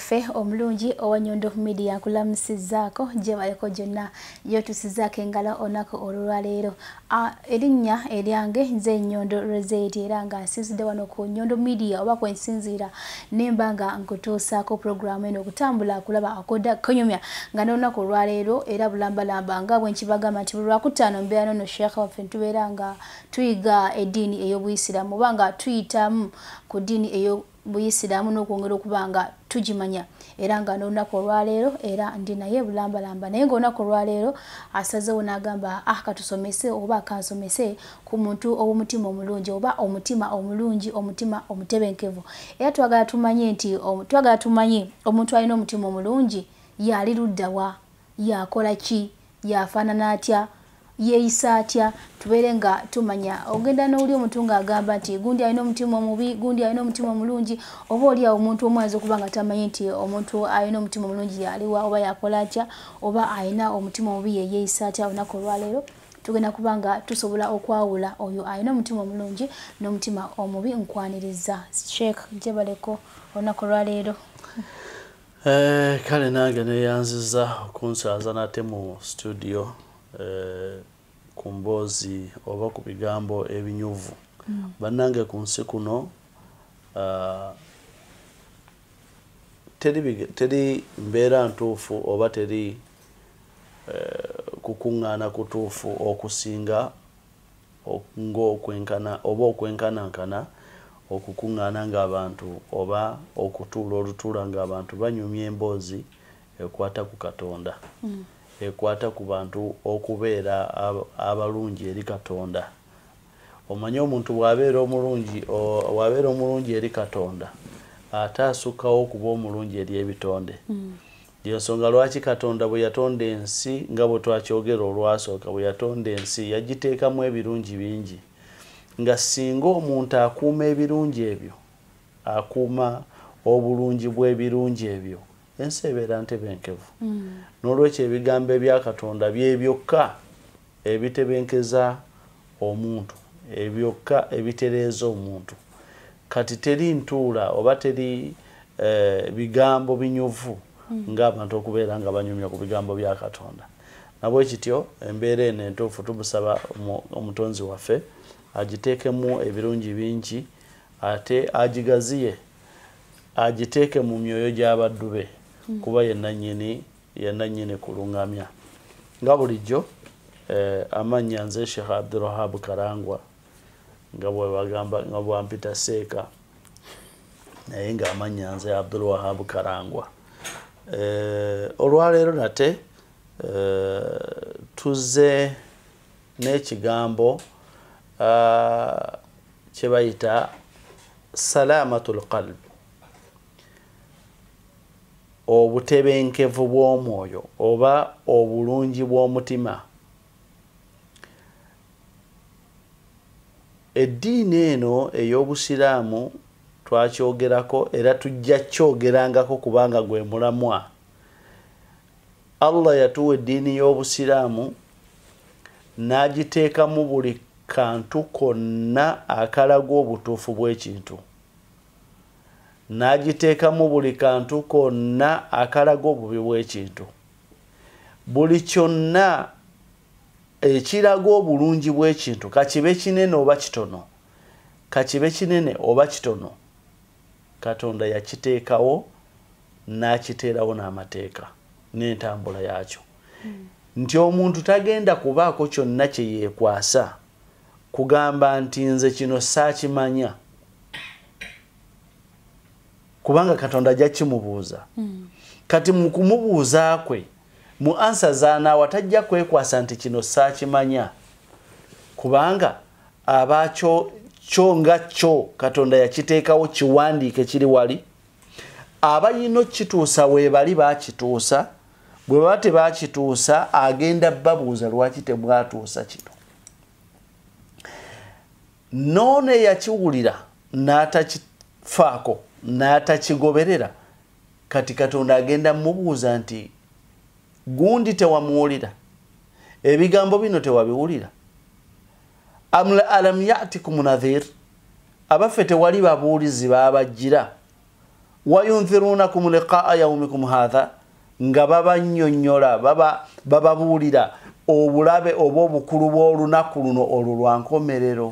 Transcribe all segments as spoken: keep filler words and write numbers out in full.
waffe omulungi owa Nyondo Media kulamusizaako gye baleko gyonna yo tusizaako engalo onako olwaleero. Erinnya eryange nze Nyondo Rozet era nga nsinzidde wano ku Nyondo Media oba kwensinziira nemba nga nkutuusaako programu eno okutambula kulaba okudda kunyumya nga n'olunaku olwaleero era bulambalamba nga bwe nkibagamba nti buli lwakutaano mbeera n'ono Sheikh waffe tubeera nga tuyiga eddiini ey'Obuyisiraamu oba nga tuyitamu ku ddiini eyo buyisiraamu n'okwongera okubanga tugimanya era nga n'olunaku olwaleero era ndi naye bulambalamba naye ng'olunaku olwaleero asazeewo n'agamba ah katusomese oba kansomese ku muntu ow'omutima omulungi oba omutima omulungi omutima omutebenkevu era twagala tumanye nti twagala tumanye omuntu alina omutima omulungi yali ludda wa yakola ki yafaanana atya yeeyisa atya tubeere nga tumanya ogenda n'oli omuntu ng'agamba nti gundi alina omutima omubi gundi alina omutima omulungi oba oli awo omuntu omu ayinza okuba nga tamanyi nti omuntu alina omutima omulungi yaliwa oba yakola atya oba alina omutima omubi yeeyisa atya olunaku olwaleero tugenda kuba nga tusobola okwawula oyo alina omutima omulungi n'omutima omubi nkwaniriza. Sheikh gyebaleko olunaku olwaleero. Eh, kale nange neyanziza okunsaaza nate mu studio eh, ku mboozi oba ku bigambo ebinyuvu. Mm. Bannange ku nsi kuno uh, teri, teri mbeera ntuufu oba teri uh, kukuŋŋaana kutuufu okusinga ng'okwenkana oba okwenkanankana okukuŋŋaana ng'abantu oba okutuula olutuula ng'abantu banyumya emboozi ekwata ku Katonda. Mm. ekwata ku bantu okubeera abalungi eri Katonda. Omanyi omuntu bw'abeera omulungi bw'abeera omulungi eri Katonda ate asukkawo okuba omulungi eri ebitonde. Yo nsonga lwaki Katonda bwe yatonda ensi nga bwe twakyogera olwasooka bwe yatonda ensi yagiteekamu ebirungi bingi nga singa omuntu akuuma ebirungi ebyo akuuma obulungi bw'ebirungi ebyo ensi ebeera ntebenkevu. Mm. N'olwekyo ebigambo ebya Katonda bye byokka ebitebenkeza omuntu ebyokka ebitereeza omuntu kati teri ntuula oba teri eh, bigambo binyuvu. Mm. ng'abantu okubeera nga banyumya ku bigambo bya Katonda. Nabwe kityo embeera eno entuufu tubusaba omutonzi waffe agiteekemu ebirungi bingi ate agigaziye agiteeke mu myoyo gy'abaddu be. Mm. kuba yenna nnyini yenna nnyini kulungamya nga bulijjo eh, amannya nze Sheikh Abdul Wahab Karangwa nga bwe bagamba nga bwampita seeka naye nga amannya nze Abdul Wahab Karangwa. Eh, olwaleero nate eh, tuzze n'ekigambo uh, kye bayita salamatul qalb obutebenkevu bw'omwoyo oba obulungi bw'omutima. Eddiini eno ey'Obusiraamu twakyogerako era tujja kyogerangako kubanga gwe mulamwa. Allah yatuwa eddiini y'Obusiraamu n'agiteekamu buli kantu konna akalaga obutuufu bw'ekintu. N'agiteekamu buli kantu konna akalaga obubi bw'ekintu. Buli kyonna ekiraga obulungi bw'ekintu kakibe kinene oba kitono kakibe kinene oba kitono Katonda yakiteekawo n'akiteerawo n'amateeka n'entambula yakyo. Mm. Nti omuntu tagenda kubaako kyonna kye yeekwasa kugamba nti nze kino saakimanya kubanga Katonda ajja kimubuuza. Mm. Kati mu kumubuuza kwe mu ansa zaanaawa tajja kwekwasa nti kino saakimanya kubanga abaakyo kyo nga kyo Katonda yakiteekawo kiwandiike kiri wali abayina okituusa weebali baakituusa bwe baba tebaakituusa agenda babuuza lwaki tebwatuusa kino. Noono yakiwulira n'atakifaako n'atakigoberera kati Katonda agenda mubuuza nti gundi tewamuwulira ebigambo bino tewabiwulira amla alam ya'tikum nadhir abaffe tewali babuulizi babajjira wayunzirunakum liqaa yaumikum hadha nga babannyonnyola baba bababuulira obulabe oba obukulu bw'olunaku luno olwo lwa nkomerero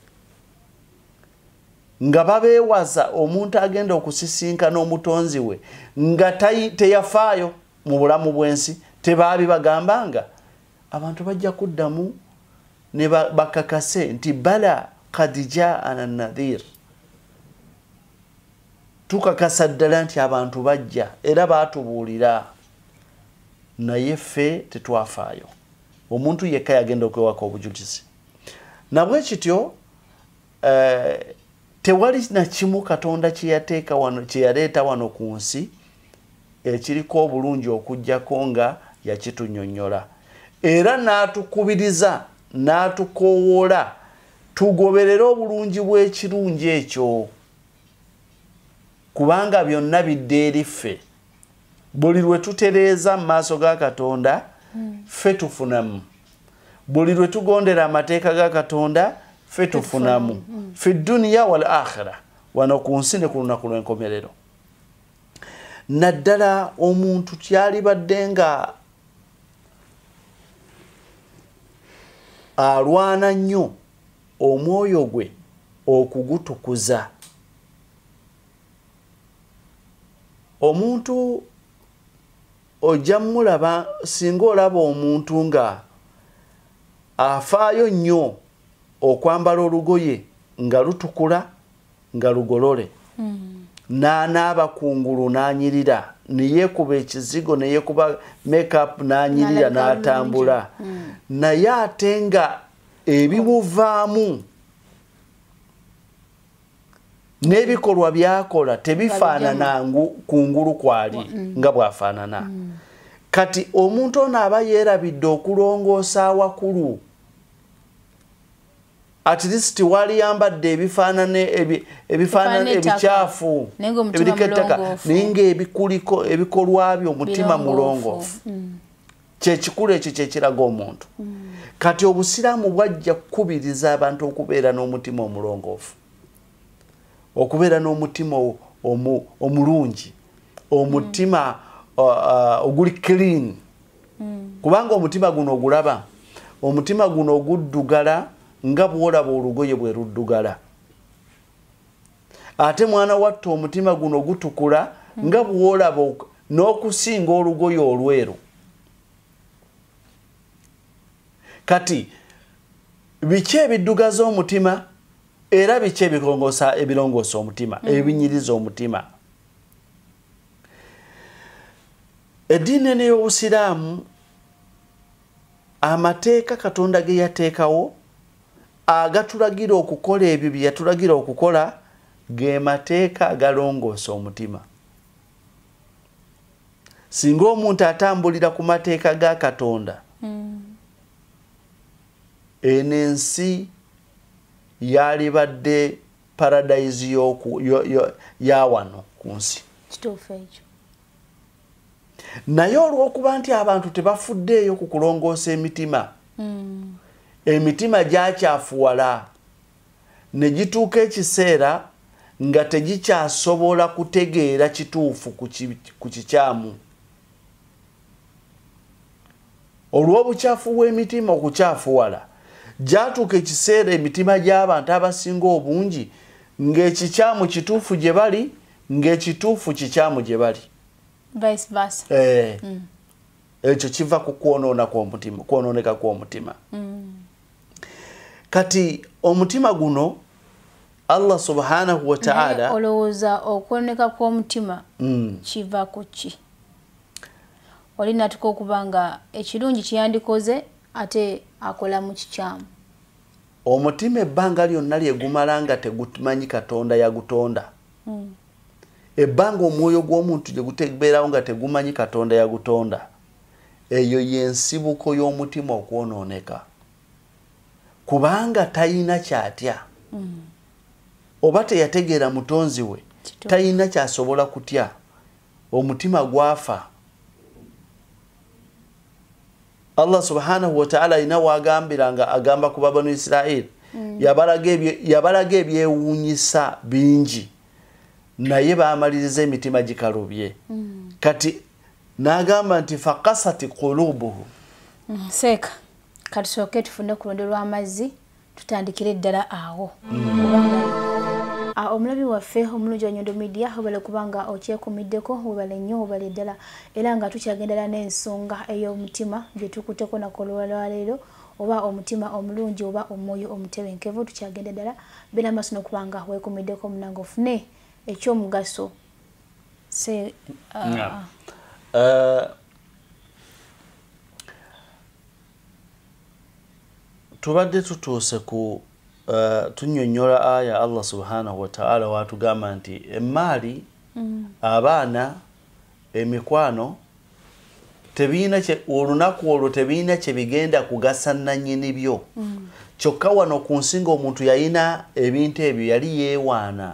nga babeewaza omuntu agenda okusisinkana omutonzi we nga teyafaayo mu bulamu bw'ensi tebaabi bagambanga abantu bajja kuddamu ne bakakase nti bala qad jaana nadhir tukakasa ddala nti abantu bajja era baatubuulira naye ffe tetwafaayo omuntu yekka yagenda okwewaka obujulizi nabwe kityo eh, tewali na kimu Katonda kyeyateeka wano kyeyaleeta wano ku nsi ekiriko obulungi okujjako nga yakitunnyonnyola era n'atukubiriza n'atukoowoola tugoberere obulungi bw'ekirungi ekyo kubanga byonna bidde eri ffe buli lwe tutereeza mu maaso ga Katonda mm. ffe tufunamu buli lwe tugondera amateeka ga Katonda ffe tufunamu mm. fi dduniya wal akhira wano ku nsi ne ku lunaku lw'enkomerero naddala omuntu kyalibadde nga alwana nnyo omwoyo gwe okugutukuza omuntu ojja mulaba singa olaba omuntu nga afaayo nnyo okwambala olugoye nga lutukula nga lugolole mm. n'anaaba kungulu n'anyirira neyeekuba ekizigo neyeekuba makeup n'anyirira n'atambula mm. naye ate nga ebimuvaamu n'ebikolwa byakola tebifaanana kungulu kwali mm. nga bwafaanana mm. kati omuntu ono aba yeerabidde okulongoosa awakulu at least wali yambadde ebifaanane ebifaanane ebikyafu ebirikettaka ninga ebikuliko ebikolwa byo omutima mulongoofu mm. kyekikulu ekyo kyekiraga omuntu mm. kati obusiraamu bwajja kukubiriza abantu okubeera n'omutima omulongoofu okubeera n'omutima omulungi omutima oguli clean mm. kubanga omutima guno ogulaba omutima guno oguddugala nga bwolaba olugoye bwe luddugala ate mwana watte omutima guno gutukula mm. nga bwolaba n'okusinga olugoye olweru kati biki ebiddugaza omutima era biki ebirongosa ebirongosa omutima mm. ebinyiriza omutima eddiini n'ey'obusiraamu amateeka Katonda ge yateekawo agatulagira okukola ebyo bye yatulagira okukola ge mateeka agalongoosa omutima singa omuntu atambulira ku mateeka ga Katonda mm. eno ensi yalibadde paradise yoku yo, yo, ya wano ku nsi kituufu ekyo naye olw'okuba nti abantu tebafuddeeyo ku kulongoosa emitima mm. emitima gyakyafuwala ne gituuka ekiseera nga tegikyasobola kutegeera kituufu ku kikyamu olw'obukyafu bw'emitima okukyafuwala gyatuuka ekiseera emitima gy'abantu abasinga obungi ng'ekikyamu kituufu gye bali ng'ekituufu kikyamu gye bali vice versa eh mm. ekyo kiva ku kwonoona kw'omutima kwonooneka kw'omutima mm. kati omutima guno Allah subhanahu wa ta'ala olowooza okwonooneka kw'omutima mm. kiva ku ki olina tuko okubanga ekirungi kiyandikoze ate akola mu kikyamu omutima ebbanga lyonna lyegumala nga tegumanyi Katonda yagutonda mm. ebbanga omwoyo gw'omuntu gye gutebeerawo nga tegumanyi Katonda yagutonda eyo y'ensibuko y'omutima okwonooneka kubanga tayina kyatya mm. oba teyategeera mutonzi we tayina kyasobola kutya omutima gwafa Allah subhanahu wa ta'ala ina wagambiranga agamba ku banu Israel mm. yabalaga ebyewuunyisa bingi naye baamaliriza emitima gikalubye mm. kati n'agamba nti faqasati qulubuhu mm. seeka katusooke tufune ku lundi lw'amazzi tutandikire ddala awo mm. Omulabi waffe omulungi wa Nyondo Media obale kubanga okyekumiddeko obale nnyo obale ddala era nga tukyagendera n'ensonga ey'omutima gye tukuteko nakolwalwa leero oba omutima omulungi oba omwoyo omutebenkevu tukyagenda ddala bena maaso n'okubanga weekumiddeko munange ofune ekyomugaso se uh, yeah. uh, tubadde tutuuse ku Uh, tunyonyola aya Allah subhanahu wa ta'ala watugamba nti emaali mm. abaana emikwano tebiina kye olunaku olwo tebiina kye bigenda kugasa nannyini byo mm. kyokka wano ku nsinga omuntu yalina ebintu ebyo yali yeewaana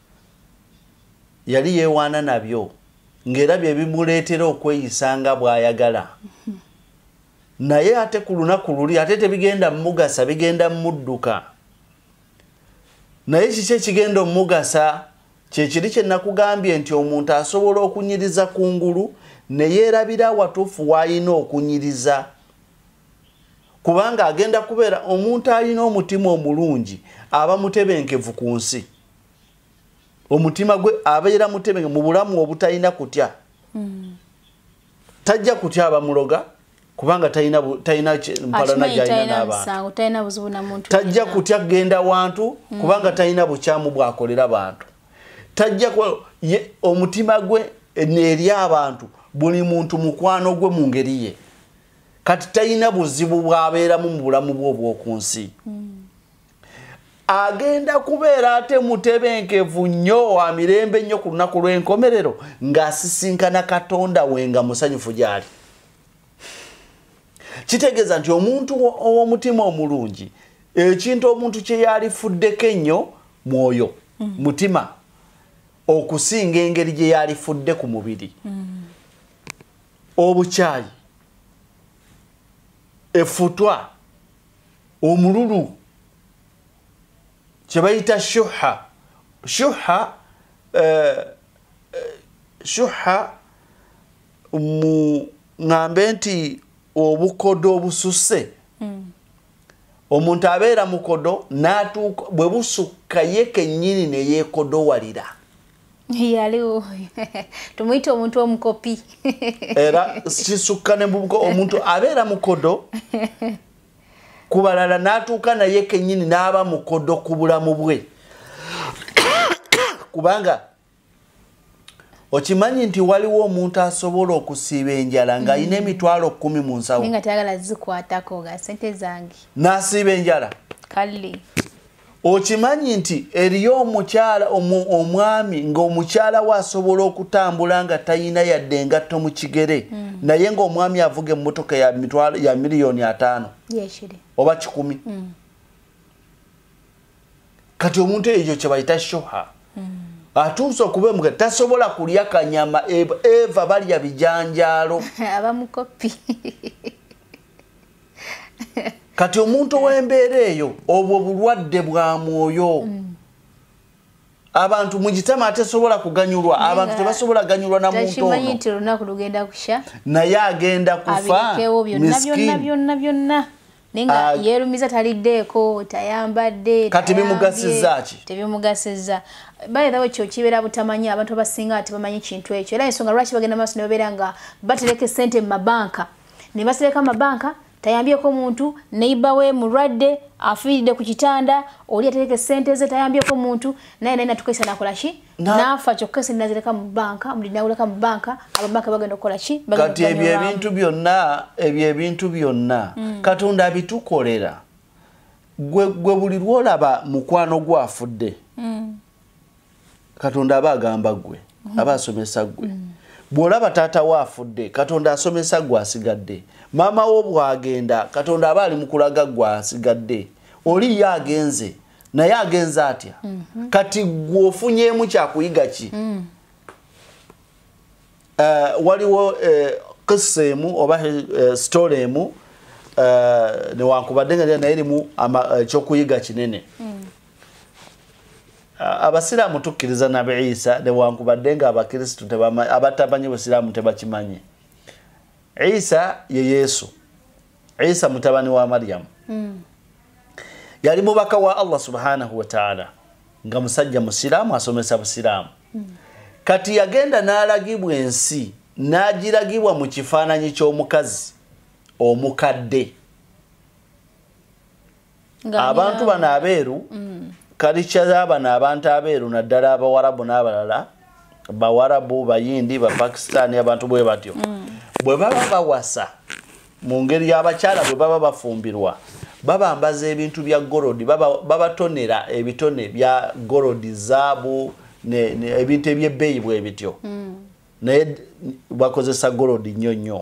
yali yeewaana nabyo ng'era bye bimuleetera okweyisanga bw'ayagala mm -hmm. naye ate ku lunaku luli ate tebigenda mugasa bigenda mudduka naye kiki ekigenda omugasa kyekiri kye nakugambye nti omuntu asobola okunyiriza kungulu ne yeerabira watuufu w'alina okunyiriza kubanga agenda kubeera omuntu alina omutima omulungi aba mutebenkevu ku nsi omutima gwe abeera mutebenkevu mu bulamu obutalina kutya mm. tajja kutya abamuloga kubanga talina talina mpalana jayina n'abantu talina buzibu na muntu tajja kutya kugenda wantu mm. kubanga talina bukyamu bwakolera bantu tajja omutima gwe eri abantu buli muntu mukwano gwe mu ngeri ye kati talina buzibu bwabeeramu mu bulamu bwe obw'oku nsi mm. agenda kubeera ate mutebenkevu nnyo wa mirembe nnyo ku lunaku lw'enkomerero ng'asisinkana Katonda we nga musanyufu gy'ali kitegeeza nti omuntu ow'omutima omulungi ekintu omuntu kye yalifuddeko ennyo mwoyo mm. mutima okusinga engeri gye yalifudde ku mubiri mm. obukyayi efutwa omululu kye bayita shuha shuha uh, shuha mu ngambe nti obukodo obususse mm. omuntu abeera mukodo n'atuuka bwe busukka ye kennyini ne yeekodowalira yaliwo tumuyita omuntu omukopi era kisukka ne omuntu abeera mukodo ku balala n'atuuka naye kennyini n'aba mukodo ku bulamu bwe kubanga okimanyi nti waliwo omuntu asobola okusiiba enjala ng'alina emitwalo kkumi mu nsawo nga tayagala zikwatako ga ssente zange n'asiiba enjala kale okimanyi nti eriyo omukyala omwami ng'omukyala we asobola okutambula nga tayina yadde engatto mu kigere mm. naye ng'omwami avuga emmotoka ya mitwalo ya miliyoni ataano yeshiri oba kikumi mm. kati omuntu ekyo kye bayita shuha mm. atuusa okuba emuge tasobola kulya kanyama eva balya bijanjaalo abamukopi kati omuntu ow'embeera eyo obwo bulwadde bwa mwoyo mm. abantu mugitama atesobola kuganyulwa abantu tebasobola ganyulwa na muntu ono takimanyi nti olunaku lugenda kusha naye agenda kufa byonna byonna byonna nenga uh, yerumiza taliddeeko tayambadde kati bimugasiza ki tebimugasiza by the way kyo kibeera butamanya abantu abasinga ati bamanyi kintu ekyo era ensonga lwaki bagenda maaso ne babeera nga batereka ssente mu mabanka ne basereka mabanka tayambyeko omuntu neighbor we mulwadde afiiridde ku kitanda oli atereka ssente ze tayambyeko omuntu naye naye natukesa nakola ki nafa kyokka ssente nazireka mu banka omuli nawuleka mu banka ababanka bagenda okukola ki kati ebyo ebintu byonna ebyo ebintu byonna mm. Katonda abitukolera gwe gwe buli lwolaba mukwano gwafudde mm. Katonda aba agamba gwe mm. aba asomesa gwe mm. bw'olaba taata waafudde Katonda asomesa gwe asigadde mama wo bwagenda Katonda aba ali mu kulaga gwe asigadde oli yagenze naye agenze atya mm -hmm. kati gwe ofunyeemu kyakuyiga ki mm. uh, waliwo uh, kisa emu oba uh, story emu uh, newankubadde nga naye erimu ekyokuyiga kinene mm. abasiraamu tukkiriza nabi Isa newankubadde nga abakristo abatamanyi busiraamu tebakimanyi. Isa ye Yesu. Isa mutabani wa Maryam. Mm. Yali mubaka wa Allah subhanahu wa ta'ala. Nga musajja musiraamu asomesa busiraamu. Mm. Kati yagenda n'alagibwa ensi n'agiragibwa mu kifaananyi ky'omukazi omukadde. Abantu bano abeeru mm. kalicha bano abantu abeeru naddala abawarabu n'abalala bawarabu bayindi ba Pakistan abantu bwe batyo mm. bwe baba bawasa mu ngeri y'abakyala bwe baba bafumbirwa baba ambaza ebintu bya gorodi baba babatonera ebitone bya gorodi zaabu ne, ne ebintu ebyebbeeyi bwe bityo mm. naye bakozesa gorodi nnyo nnyo.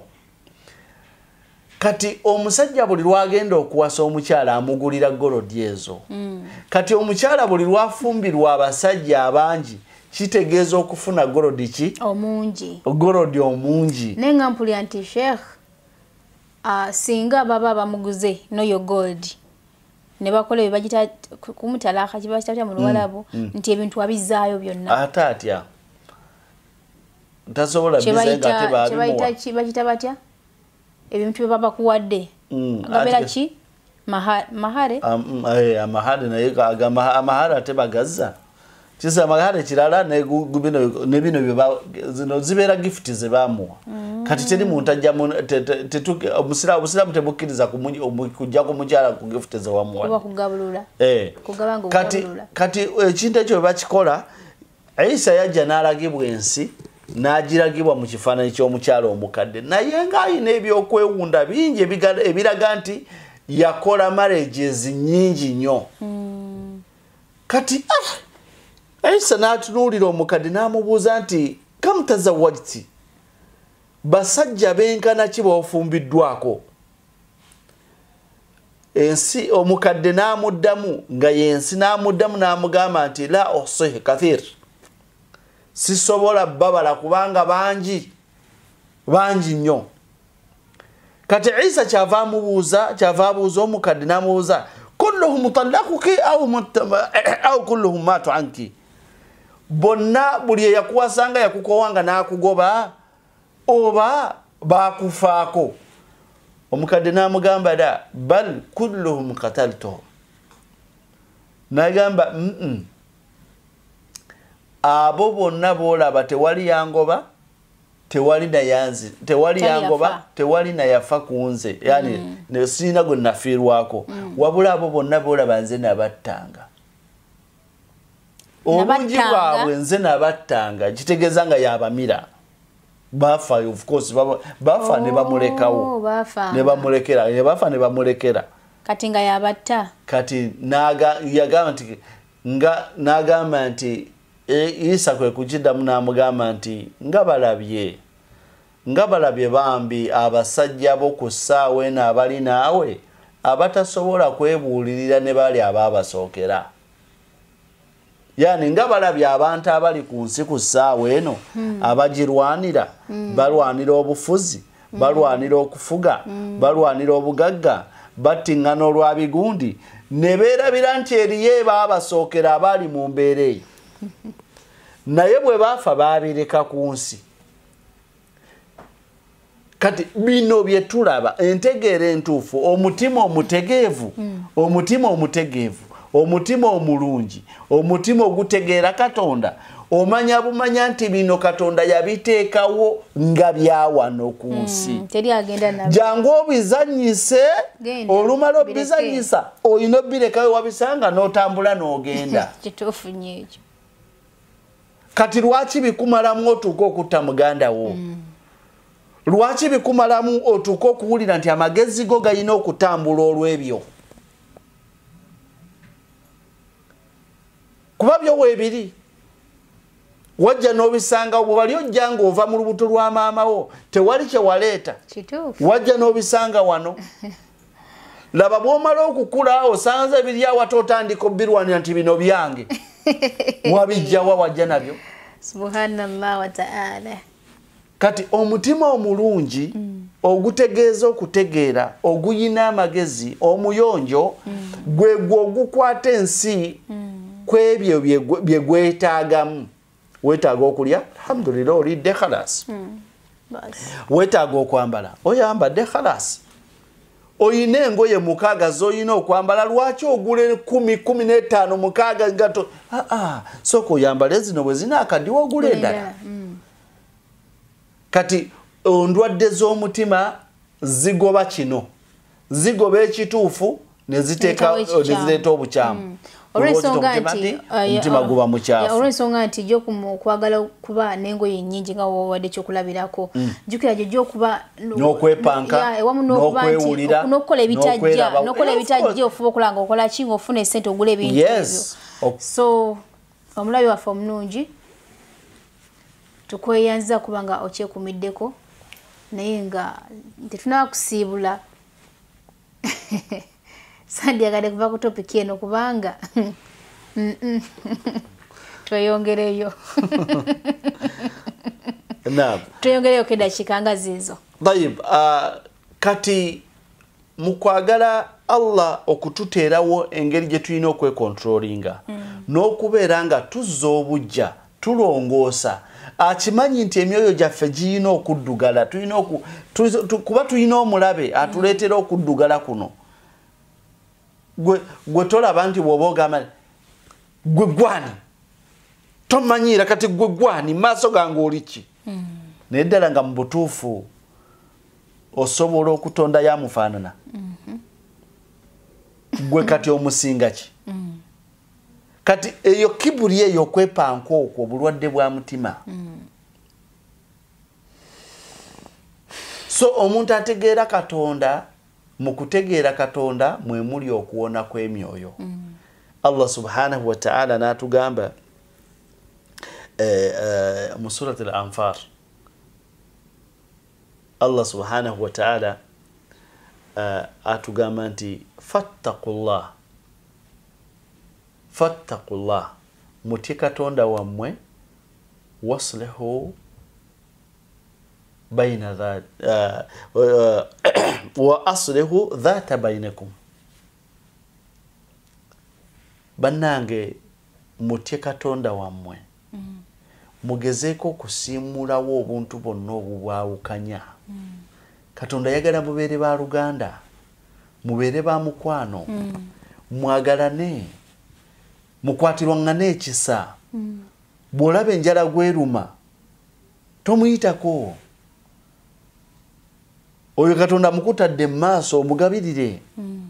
Kati omusajja buli lwagenda okuwasa omukyala amugulira gorodi ezo. Mm. Kati omukyala buli lwafumbirwa abasajja abangi kitegeeza okufuna gorodi ki? Omungi. Gorodi omungi. Nenga mpuli anti Sheikh uh, singa baba bamuguze noyo gold. Ne bakola bye bagita kumutalaka kibakita mu Luwalabu mm. mm. nti ebintu abizaayo byonna. Ate atya. Ntasobola bizenga teba kibaita kibakita batya? Ebintu baba kuwadde mm, agabera ki mahare um, eh amahare naye agama amahare atebagaza kisa mahare kirala ne gubino ne bino byo zino zibera gift ze bamuwa mm. Kati teri muntu ajja tetuke omusira obusira mutebukiriza kujja ku mujala ku gift ze wamuwa kuba kugabulula eh kugabanga kati kati ekintu ekyo bakikola Isa yajja n'alagibwa ensi n'agiragibwa mu kifaananyi ky'omukyala omukadde naye ng'ayina ebyokwewunda bingi ebiraga nti yakola marriages nnyingi nnyo. Mm. Kati ah, Isa n'atunuulira omukadde n'amubuuza nti kam tazawwajti basajja benkana ki b'ofumbiddwako? Ensi omukadde n'amuddamu nga yensi n'amuddamu n'amugamba nti la uhsihi kathir. Sisobola babala kubanga bangi bangi nnyo. Kati Isa kyava mubuuza kyava buuza omukadde n'amubuuza kulluhum mutallaquki aw aw kulluhum matu anki. Bonna buli yakuwasanga yakukowanga n'akugoba oba bakufaako. Omukadde n'amugamba da bal kulluhum qataltuhum. N'agamba mm -mm. Abo bonna boolaba tewali yangoba tewali na yanzi tewali yangoba tewali na yafa kunze yani mm. ne sina gwe nafiirwako mm. wabula abo bonna boolaba nze nabattanga obungi bwabwe nze nabattanga kitegeeza nga yabamira bafa of course bafa oh, ne bamulekawo bafa ne bamulekera ne bafa ne bamulekera kati nga yabatta kati naga yagamba nti nga nagamba nti E, Isa kwe kujiddamu n'amugamba nti nga balabye nga balabye bambi abasajja bo ku ssaawa eno abali naawe abatasobola kwebuulirira ne bali ababasookera. Yani nga balabye abantu abali ku nsi ku ssaawa eno hmm. abagirwanira hmm. balwanira obufuzi hmm. balwanira okufuga hmm. balwanira obugagga battingana olwa bigundi ne beerabira nti eriyo babasookera abali mu mbeera eyo. Naye bwe bafa babireka ku nsi. Kati bino bye tulaba entegeera entuufu omutima omutegeevu mm. omutima omutegeevu omutima omulungi omutima ogutegeera Katonda omanya bumanya nti bino Katonda yabiteekawo nga byawano ku nsi mm. teri agenda nabyo jangu obizanyise olumala obizanyisa oyina obirekayo wabisanga n'otambula n'ogenda kituufu nnyo ekyo. Kati lwaki bikumalamu otuuka okutta muganda wo? Mm. Lwaki bikumalamu otuuka okuwulira nti amagezi go gayina okutambula olw'ebyo? Kuba byo weebiri. Wajja n'obisanga bwe wali ojja ng'ova mu lubuto lwa maama wo tewali kye waleeta. Kituufu. Wajja n'obisanga wano. Laba bw'omala okukula osanze biri awate otandika obbirwanira nti bino byange. Mwabijjawa wajja nabyo. Subhanallah wa ta'ala. Kati omutima omulungi mm. ogutegeeza okutegeera oguyina amagezi omuyonjo mm. gwe gwe ogukwata ensi mm. kwebyo bye gwetaagamu wetaaga okulya alhamdulillah olidde khalas wetaaga okwambala oyambadde khalas oyina engoye mukaaga zoyina okwambala lwaki ogule kumi kumi n'etaano mukaaga ngato aa sooka oyambale zino bwe zina akaddiwa ogula endala kati ondwadde z'omutima zigoba kino zigoba ekituufu ne zireeta obukyamu olw'ensonga nti omutima guba mukyafu olw'ensonga nti gyo kwagala kuba n'engoye nnyingi nga wowadde ekyokulabirako jjukira gyo gy'okuba n'okwepanka n'okwewulira n'okukola ebitajja n'okola ebitajja ofuba okola nga okola ki ng'ofuna essente ogula ebintu ebyo so omulabi waffe omulungi tukweyanza kuba nga okyekumiddeko naye nga tetunaba kusiibula sandyagadde kuva ku topiki eno kubanga tweyongereyo tweyongereyo keddakiika nga ziizo tayib kati mu kwagala Allah okututeerawo engeri gye tulina okwekontrolinga n'okubeera nga tuzza obujja tulongoosa akimanyi nti emyoyo gyaffe giyina okuddugala kuba tulina omulabe atuleetera okuddugala kuno gwe tolaba nti bw'oba ogamba gwe gwani tomanyiira kati gwe gwani maaso gange oli ki naye ddala nga mu butuufu osobola okutonda yamufaanana gwe kati omusinga ki kati eyo kibuli eyo okwepanka okwo obulwadde bwa mutima so omuntu ategeera Katonda mu kutegeera Katonda mwe muli okuwona kw'emyoyo Allah subhanahu wa ta'ala n'atugamba mu surati al-Anfal Allah subhanahu wa ta'ala atugamba nti fattaqullah fattaqullah mutye Katonda wammwe waslihu baina dhat wa aslihu dhata bainakum bannange mutye Katonda wammwe mugezeeko okusiimulawo obuntu bonna obubwawukanya Katonda yagala mubeere ba Luganda mubeere ba mukwano mwagalane mukwatirwangane ekisa bw'olaba enjala gweruma tomuyitako oyo Katonda mukutadde mu maaso omugabirire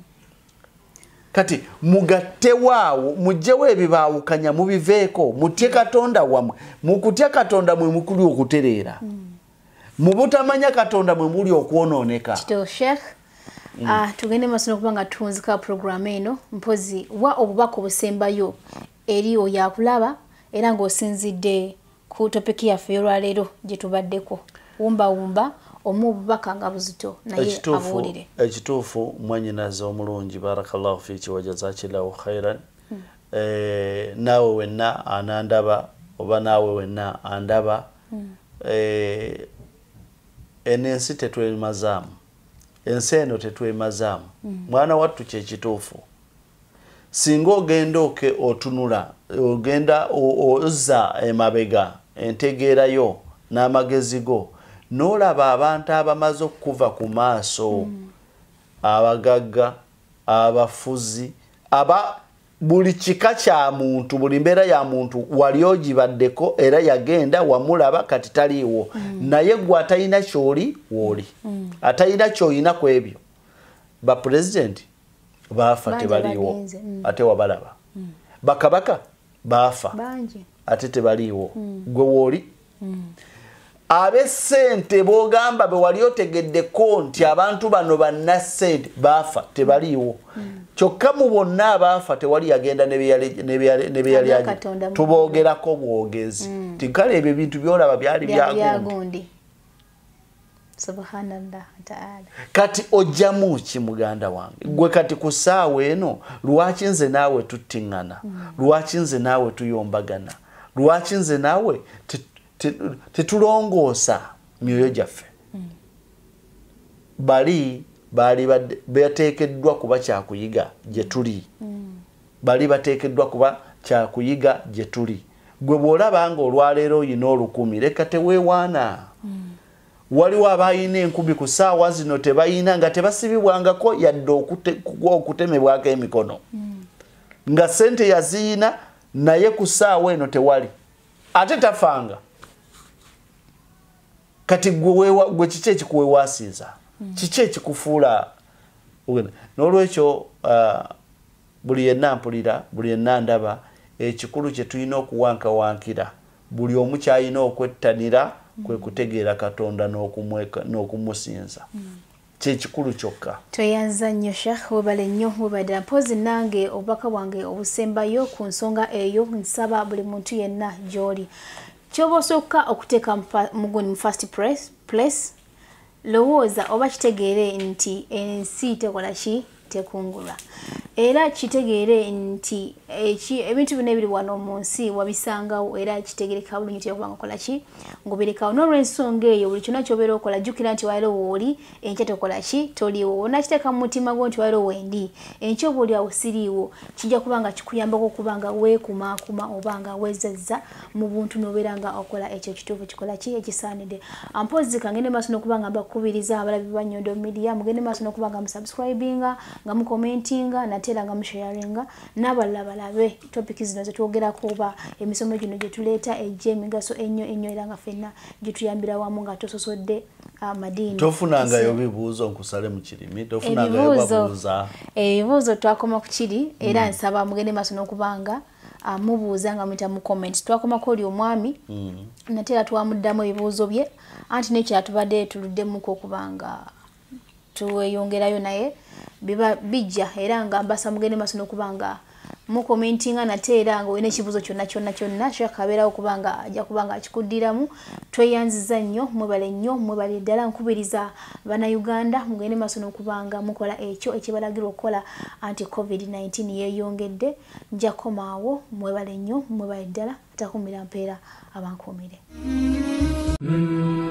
kati mugattewaawo mugjewo ebibaawukanya mubiveeko mutye Katonda wammwe mukutya Katonda mwe mukuli okutereera mu butamanya Katonda mwe muli okwonooneka kityo Sheikh tugende maaso n'okuba nga tuwunzika puroguramu eno mpozi wa obubaka obusembayo eri oyo akulaba era ng'osinzidde ku topiki yaffe y'olwaleero gye tubaddeko wumba wumba omu obubaka nga buzito naye abuwulire ekituufu mwannyinaze omulungi barakallahu fiiki wajazakillahu khairan naawe wenna anandaba oba naawe wenna andaba eno ensi tetwemazaamu ensi eno tetwemazaamu mwana wattu kyekituufu singa ogenda oke otunula ogenda ozza emabega entegeerayo n'amagezi go n'olaba abantu abamaze okuva ku maaso abagagga abafuzi aba buli kika kya muntu buli mbeera ya muntu wali ogibaddeko era yagenda wamulaba kati taliiwo naye gwe atalina kyoli wooli atalina kyoyina ku ebyo bapulezidenti baafa tebaliiwo ate wabalaba bakabaka baafa ate tebaliiwo gwe wooli ab'essente b'ogamba be wali otegeddeko nti abantu bano bannassente baafa tebaliiwo kyokka mu bonna abaafa tewali yagenda ne byeyali tuboogerako bwogezi ti kale ebyo ebintu byolaba byali byagundi subhanallah ta'ala kati ojjamu ki muganda wange gwe kati ku ssaawa eno lwaki nze naawe tuttiŋŋana lwaki nze naawe tuyombagana lwaki nze naawe tetulongoosa myoyo gyaffe bali bali bateekeddwa kuba kyakuyiga gye tuli bali bateekeddwa kuba kya kuyiga gye tuli gwe bw'olaba nga olwaleero oyina olukumi leka teweewaana mm. waliwo abayina enkumi ku ssaawa zino tebayina nga tebasibibwangako yadde okutemebwako emikono mm. nga ssente yaziyina naye ku ssaawa eno tewali ate tafanga kati gwe kiki ekikuwewaasiza mm. kiki ekikufuula n'olwekyo uh, buli yenna mpulira buli yenna ndaba ekikulu kye tulina okuwankawankira buli omu kyalina okwettanira mm. kwe kutegeera Katonda n'okumusinza mm. kyekikulu kyokka. Tweyanza nnyo Sheikh, webale nnyo webadde mpozi nange obubaka bwange obusembayo ku nsonga eyo nsaba buli muntu yenna gy'oli kyoba osooka okuteeka muguni mu first place, place lowooza oba kitegeere nti ensi tekola ki tekungulwa era kitegeere nti ebintu bino ebiri wano mu nsi wabisangawo era kitegereka bulungi tekubanga kola ki ngobirekawo n'olw'ensonga eyo buli kyonna ky'obeera okola jjukira nti waliwo wooli enkya tokola ki toliiwo onakiteeka mu mutima gwo nti waliwo wendi enkya oba oli awo siriiwo kijja kubanga kikuyambako okubanga weekumaakuma oba nga wezezza mu buntu n'obeera nga okola ekyo ekituufu kikola ki ekisaanidde ampozi kangende maaso n'okubanga mbakubiriza abalabi ba Nyondo Media mugende maaso n'okubanga musubscribinga nga mukomentinga natera nga musharinga n'abalala balabe topic zino zetwogerako oba emisomo gino gye tuleeta ejje emigaso ennyo ennyo era nga ffenna gye tuyambira wamu nga tososodde amadini tofunangayo bibuuzo nkusale mu kirimi tofunangayo babuuza ebibuuzo twakoma ku kiri era mm. nsaba mugende maaso n'okubanga uh, mubuuza nga mwita mu comment twakomako oli omwami mm. natera twamuddamu ebibuuzo bye anti nekyo atubadde tuluddemuko okubanga tuweyongerayo naye biba bijja era nga mbasa mugende maaso n'okubanga mu commentinga nate era nga olina ekibuuzo kyonna kyonna kyonna Sheikh abeerawo kubanga ajja kubanga akikuddiramu tweyanziza nnyo mwebale nnyo mwebale ddala nkubiriza bannayuganda mugende maaso n'okubanga mukola ekyo ekibalagirwa okukola anti covid nineteen yeeyongedde nja komaawo mwebale nnyo mwebale ddala atakumira mpeera abankuumire.